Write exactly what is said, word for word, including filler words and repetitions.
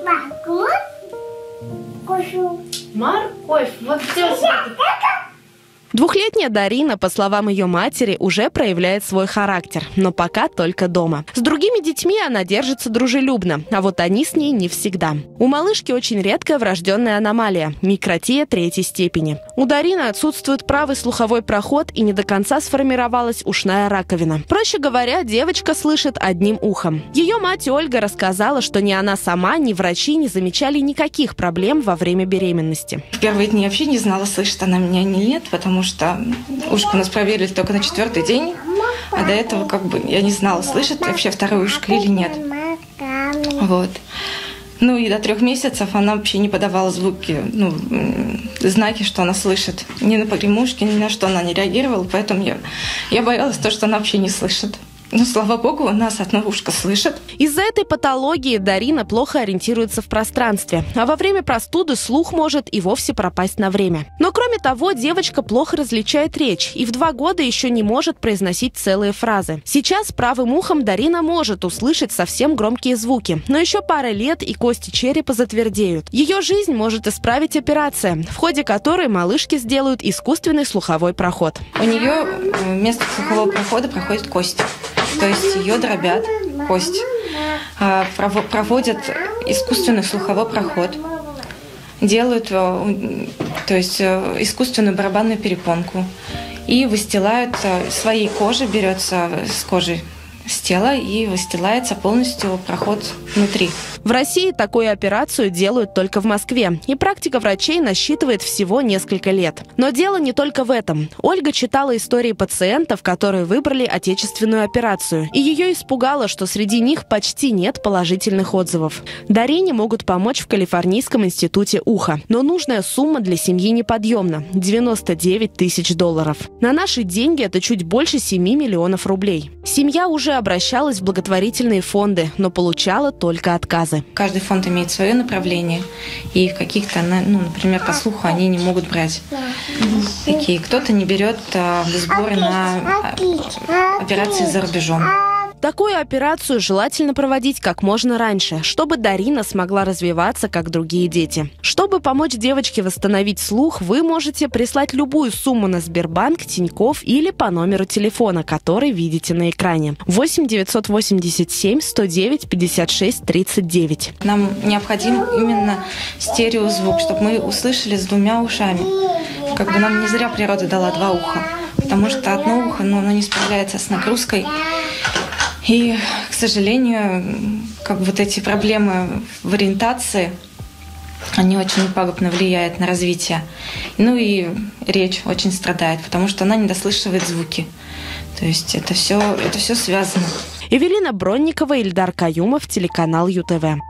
Морковь. Вот здесь. Двухлетняя Дарина, по словам ее матери, уже проявляет свой характер, но пока только дома. С другими детьми она держится дружелюбно, а вот они с ней не всегда. У малышки очень редкая врожденная аномалия – микротия третьей степени. У Дарины отсутствует правый слуховой проход и не до конца сформировалась ушная раковина. Проще говоря, девочка слышит одним ухом. Ее мать Ольга рассказала, что ни она сама, ни врачи не замечали никаких проблем во время беременности. В первые дни я вообще не знала, слышит она меня или нет, потому что ушко у нас проверили только на четвертый день, а до этого как бы я не знала, слышит вообще второе ушко или нет. Вот. Ну и до трех месяцев она вообще не подавала звуки, ну, знаки, что она слышит. Ни на погремушки, ни на что она не реагировала, поэтому я, я боялась то, что она вообще не слышит. Ну, слава богу, у нас одно ушко слышит. Из-за этой патологии Дарина плохо ориентируется в пространстве, а во время простуды слух может и вовсе пропасть на время. Но кроме того, девочка плохо различает речь и в два года еще не может произносить целые фразы. Сейчас правым ухом Дарина может услышать совсем громкие звуки, но еще пара лет и кости черепа затвердеют. Ее жизнь может исправить операция, в ходе которой малышке сделают искусственный слуховой проход. У нее вместо слухового прохода проходит кость. То есть ее дробят, кость, проводят искусственный слуховой проход, делают, то есть искусственную барабанную перепонку и выстилают своей кожей, берется с кожи с тела и выстилается полностью проход внутри. В России такую операцию делают только в Москве, и практика врачей насчитывает всего несколько лет. Но дело не только в этом. Ольга читала истории пациентов, которые выбрали отечественную операцию, и ее испугало, что среди них почти нет положительных отзывов. Дарине могут помочь в Калифорнийском институте уха, но нужная сумма для семьи неподъемна – девяносто девять тысяч долларов. На наши деньги это чуть больше семи миллионов рублей. Семья уже обращалась в благотворительные фонды, но получала только отказы. Каждый фонд имеет свое направление, и в каких-то, ну, например, по слуху они не могут брать. Такие. Кто-то не берет а, сборы на операции за рубежом. Такую операцию желательно проводить как можно раньше, чтобы Дарина смогла развиваться, как другие дети. Чтобы помочь девочке восстановить слух, вы можете прислать любую сумму на Сбербанк, Тинькофф или по номеру телефона, который видите на экране. восемь девятьсот восемьдесят семь сто девять пятьдесят шесть тридцать девять. Нам необходим именно стереозвук, чтобы мы услышали с двумя ушами. Как бы нам не зря природа дала два уха, потому что одно ухо, ну, оно не справляется с нагрузкой. И, к сожалению, как вот эти проблемы в ориентации, они очень пагубно влияют на развитие. Ну и речь очень страдает, потому что она не дослышивает звуки. То есть это все, это все связано. Эвелина Бронникова, Ильдар Каюмов, телеканал ЮТВ.